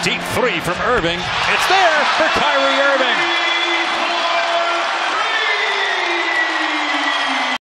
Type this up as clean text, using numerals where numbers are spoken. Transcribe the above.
Deep three from Irving. It's there for Kyrie Irving.